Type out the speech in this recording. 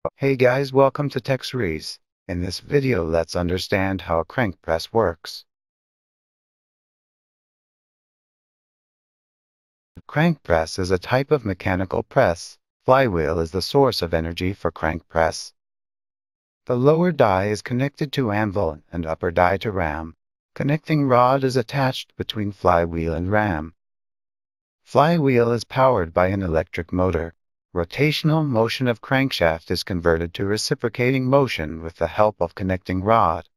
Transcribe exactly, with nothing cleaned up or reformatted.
Hey guys, welcome to TechSeries. In this video, let's understand how a crank press works. A crank press is a type of mechanical press. Flywheel is the source of energy for crank press. The lower die is connected to anvil and upper die to ram. Connecting rod is attached between flywheel and ram. Flywheel is powered by an electric motor. Rotational motion of crankshaft is converted to reciprocating motion with the help of connecting rod.